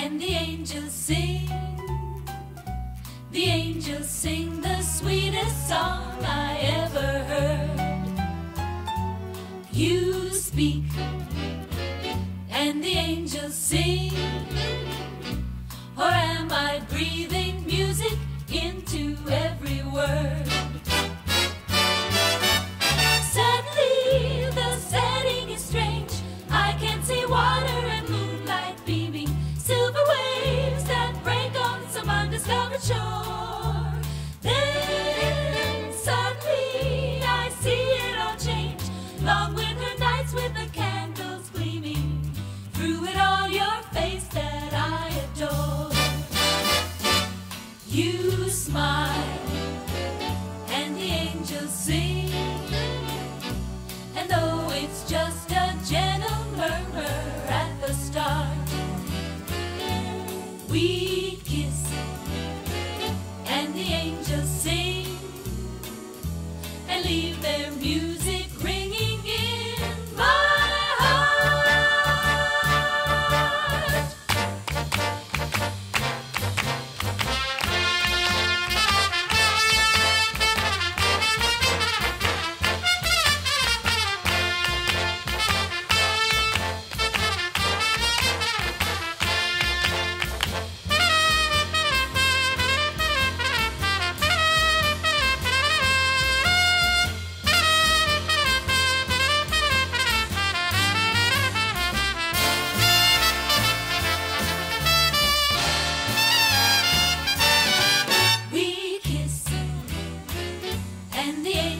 and the angels sing. The angels sing the sweetest song I ever heard. You speak, and the angels sing. Or am I breathing music into every word? Suddenly the setting is strange. I can see water and moonlight beaming, silver waves that break on some undiscovered shore. Then suddenly I see it all change. Long winter nights with the candles gleaming, through it all your face that I adore. You smile, and the angels sing. And though it's just a gentle murmur at the start, we kiss, and the angels sing, and leave their music ringing in my heart. And the